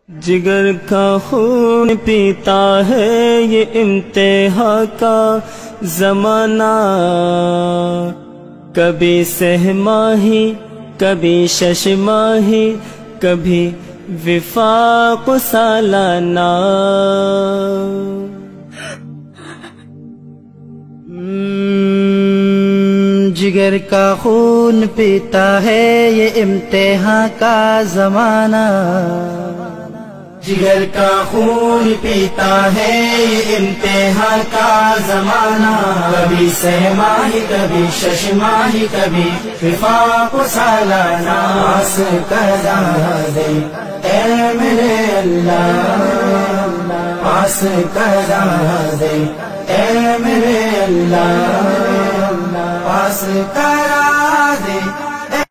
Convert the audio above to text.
जिगर का खून पीता है ये इम्तिहा का ज़माना। कभी सहमाही कभी शशमाही कभी विफाक सालाना। जिगर का खून पीता है ये इम्तिहान का ज़माना। जिगर का खून पीता है ये इम्तिहान का ज़माना। कभी सहमाही कभी शशमाही कभी विफाक सालाना। आस करा दे ए मेरे अल्लाह, आस करा दे ए मेरे अल्लाह, पास करा दे